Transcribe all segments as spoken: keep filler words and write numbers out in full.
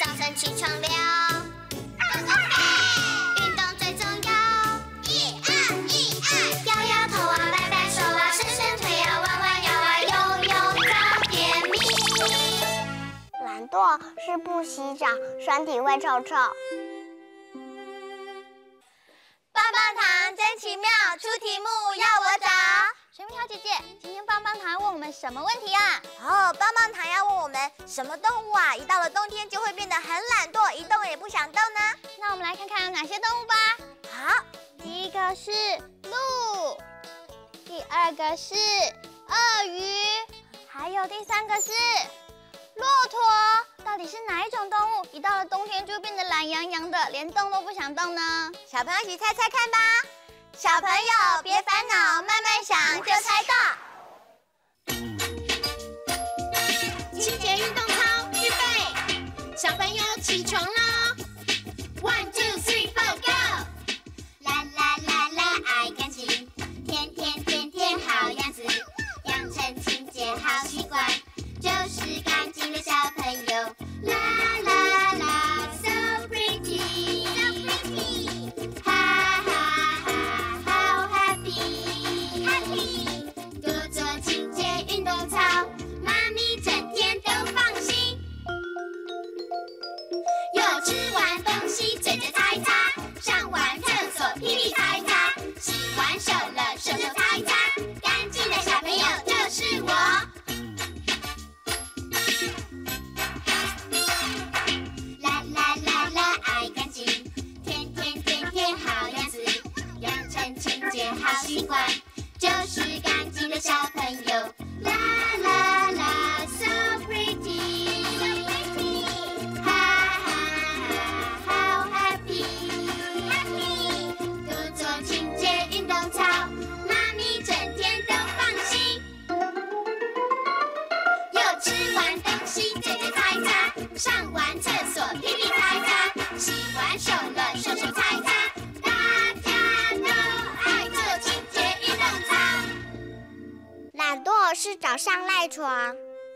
晨起床了。运动最重要。一二一二，摇摇头啊，摆摆手啊，伸伸腿啊，弯弯腰啊，悠悠早点名。 懒惰是不洗澡，身体会臭臭。 棒棒糖真奇妙，出题目要我找。水蜜桃姐姐，今天棒棒糖问我们什么问题啊？ 哦，棒棒糖要问我们，什么动物啊，一到了冬天就会变得很懒惰，一动也不想动呢？ 那我们来看看有哪些动物吧。 好， 第一个是鹿，第二个是鳄鱼，还有第三个是骆驼。到底是哪一种动物，一到了冬天就变得懒洋洋的，连动都不想动呢？ 小朋友一起猜猜看吧。小朋友别烦恼，慢慢想就猜到。 清洁运动操，预备，小朋友起床喽 ！One two three four go！ 啦啦啦啦，爱干净，天天天天好样子，养成清洁好习惯，就是干净的小朋友。啦啦啦 ，so pretty，so pretty， 哈哈哈，好 happy，happy， 多做清洁运动操，妈咪整天都放心。有吃完东西嘴嘴擦一擦，上完厕所屁屁擦一擦，洗完手了手手擦一擦，干净的小朋友就是我。啦啦啦啦，爱干净，天天天天好样子，养成清洁好习惯，就是干净的小朋友。啦啦啦 ，so pretty，so pretty， 哈哈哈，好 happy，happy， 多做清洁运动操，妈咪整天都放心。有吃完东西嘴嘴擦一擦，上完厕所屁屁擦一擦，洗完手了手手擦一擦，大家都爱做清洁运动操。 懒惰是早上赖床。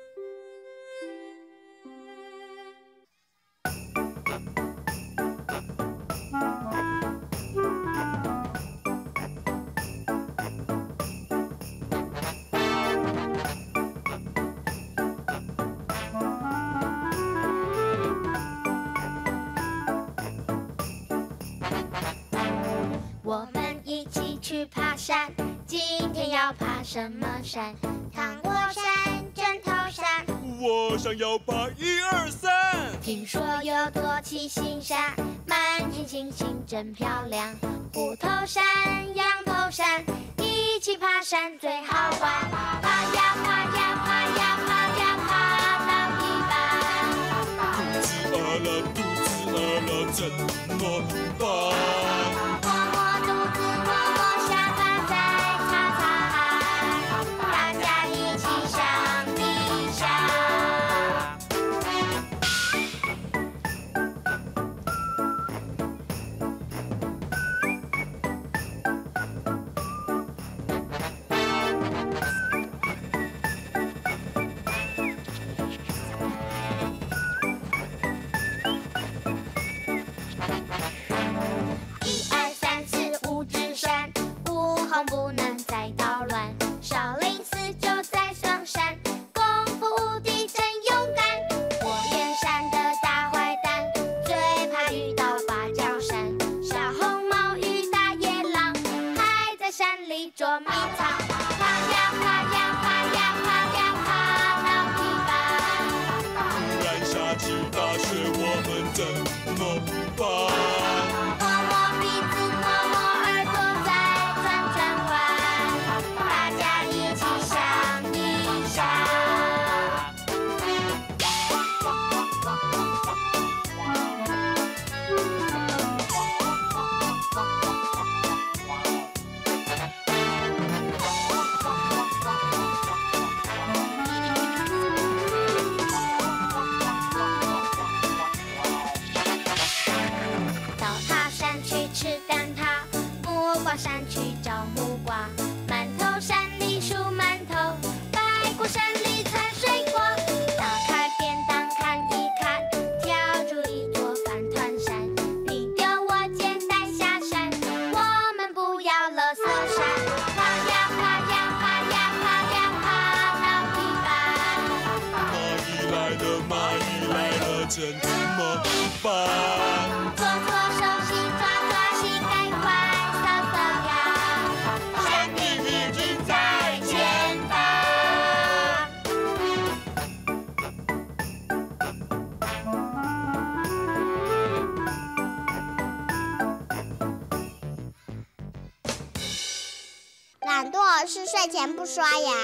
我们一起去爬山，今天要爬什么山？ 糖果山、枕头山， 我想要爬一二三。 听说有座七星山，满天星星真漂亮。虎头山、羊头山，一起爬山最好玩。爬呀爬呀爬呀爬呀爬到一半， 肚子饿了，肚子饿了，怎么办？ 不能再捣乱，少林寺就在双山，功夫无敌真勇敢。火焰山的大坏蛋，最怕遇到芭蕉扇。小红帽与大野狼，还在山里捉迷藏。爬呀爬呀爬呀爬呀爬到一半， 突然下起大雪，我们怎么办？ 到的蚂蚁来了，怎么办？ 搓搓手心，抓抓心，赶快扫扫牙，山地日军在前方。 懒惰是睡前不刷牙。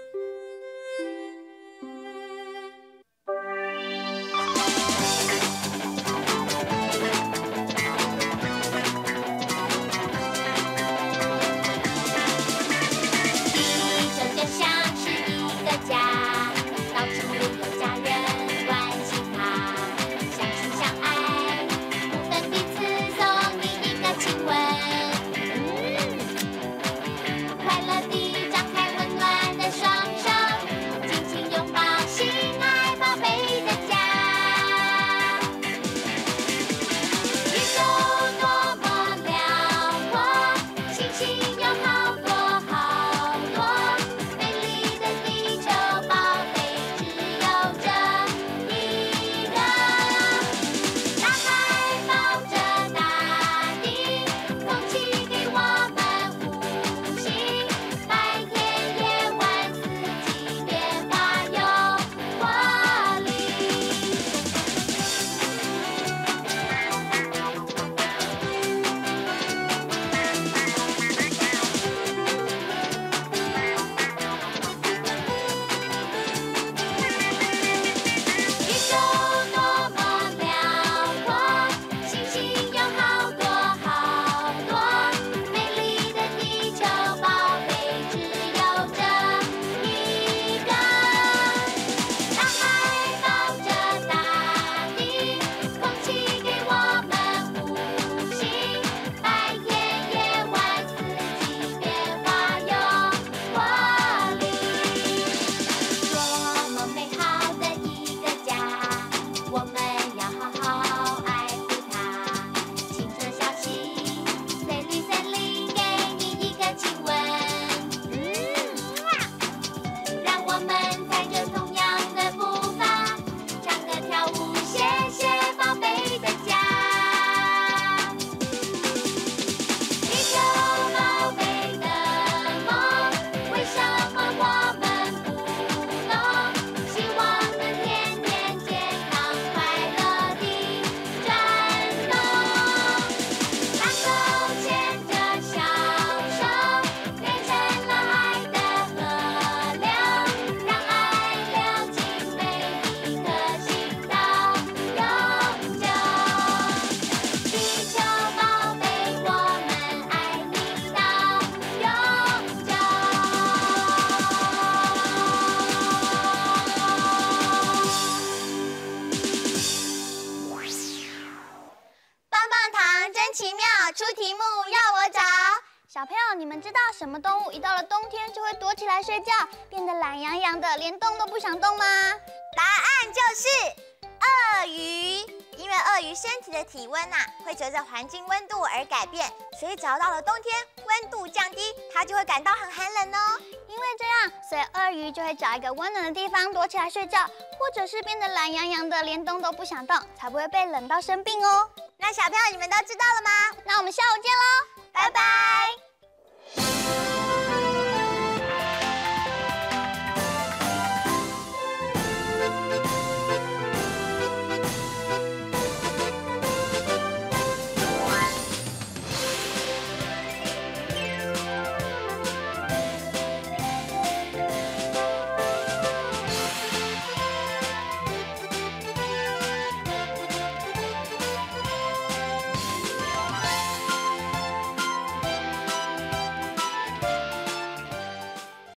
出题目要我找。 小朋友，你们知道什么动物一到了冬天就会躲起来睡觉，变得懒洋洋的，连动都不想动吗？ 答案就是鳄鱼。因为鳄鱼身体的体温呐、啊、会随着环境温度而改变，所以只要到了冬天，温度降低，它就会感到很寒冷哦。 因为这样，所以鳄鱼就会找一个温暖的地方躲起来睡觉，或者是变得懒洋洋的，连动都不想动，才不会被冷到生病哦。 那小朋友，你们都知道了吗？ 那我们下午见喽， 拜拜。